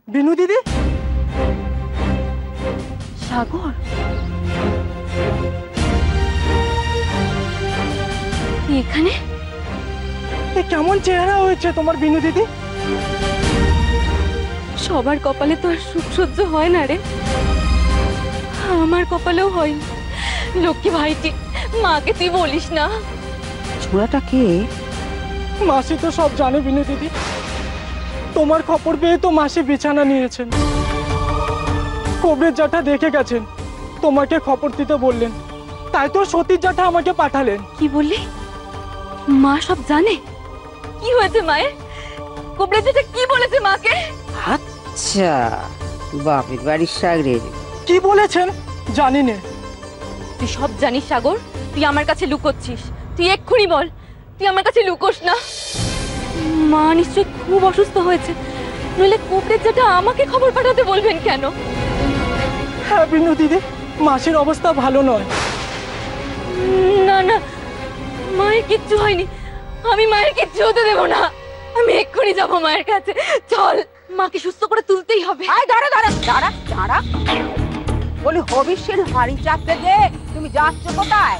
বিনু দিদি। সাগর, এখানে কেমন চেহারা হয়েছে তোমার বিনু দিদি? সবার কপালে তো আর সুখ সহ্য হয় না রে, আমার কপালেও হয়নি। লক্ষ্মী ভাইটি, মাকে তুই বলিস না। ছোড়াটা কে? মাসি তো সব জানে বিনু দিদি। তোমার খবর পেয়ে তো মাসি বিছানা নিয়েছেন। কবরের জ্যাঠা দেখে গেছেন, তোমাকে খবর দিতে বললেন, তাই তো সতীর জ্যাঠা আমাকে পাঠালেন। কি বললি? মা সব জানে? কি হয়েছে মায়ের? কবরে যেটা কি বলেছে মাকে? আচ্ছা, বাপের বাড়ির সাগরে। কি বলেছেন জানি না। তুই সব জানিস সাগর, তুই আমার কাছে লুকোচ্ছিস। তুই এক্ষুনি বল, তুই আমার কাছে লুকোস না। মা নিশ্চয় খুব অসুস্থ হয়েছে, নইলে কবরের যেটা আমাকে খবর পাঠাতে বলবেন কেন? হ্যাঁ বিনু দিদি, মাসির অবস্থা ভালো নয়। না না, মায়ের কিচ্ছু হয়নি, আমি মায়ের কিচ্ছু হতে দেবো না। আমি এক্ষুনি যাবো মায়ের কাছে। চল, মাকে সুস্থ করে তুলতেই হবে। আয় দাঁড়া দাঁড়া দাঁড়া দাঁড়া, বলি হবিষ্যের হাড়ি চাপতে দে। তুমি যাচ্ছ কোথায়?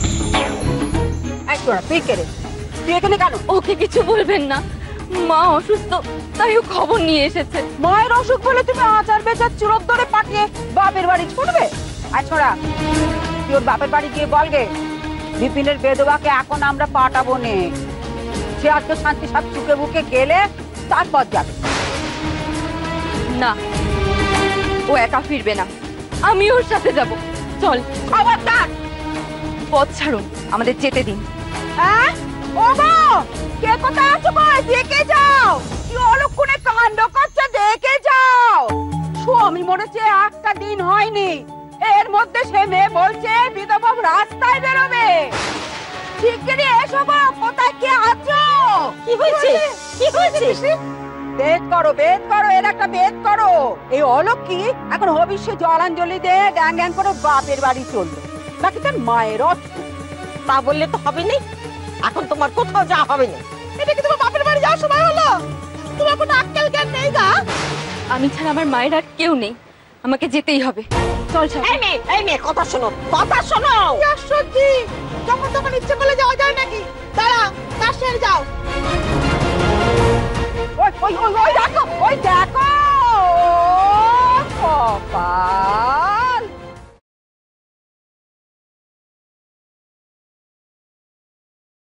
তুই কে রে? তুই এখানে কেন? ওকে কিছু বলবেন না, মা অসুস্থ, তাই ও খবর নিয়ে এসেছে। মায়ের অসুখ বলে তুমি আচার বেচার চুরত ধরে পাঠিয়ে বাপের বাড়ি ছুটবে? আয় ছোড়া, তুই ওর বাপের বাড়ি গিয়ে বলগে বিপিনের বেদবাকে এখন আমরা পাঠাবো নে। সে আর তো শান্তি সব চুকে বুকে গেলে তারপর যাবে। না, ও একা ফিরবে না, আমি ওর সাথে যাব। চল। খবরদার! পথ ছাড়ুন, আমাদের যেতে দিন। হ্যাঁ ও গো, কে কোথায় আছো গো? দেখে যাও কি অলক্ষণে কাণ্ড করছে, দেখে যাও। স্বামী মরেছে একটা দিন হয়নি, এর মধ্যে সে মেয়ে বলছে বিধবা রাস্তায় বেরোবে। শিগগিরই এসো গো, কোথায় কে আছো? কি হয়েছে? কি হয়েছে? বেদ করো, বেদ করো, এর একটা বেদ করো। এই অলক্ষী এখন হবিষ্যে জলাঞ্জলি দে গ্যাং গ্যাং করে বাপের বাড়ি চললো, বাকি তার মায়ের অর্থ। তা বললে তো হবে না, এখন তোমার কোথাও যাওয়া হবে না। এটা কি তোমার বাপের বাড়ি যাওয়ার সময় হলো? তোমার কোনো আক্কেল জ্ঞান নেই গা? আমি ছাড়া আমার মায়ের আর কেউ নেই, আমাকে যেতেই হবে। চল সাগর। এই মেয়ে কথা শোনো, কথা শোনো। সত্যি যখন তখন ইচ্ছে করলে যাওয়া যায় নাকি?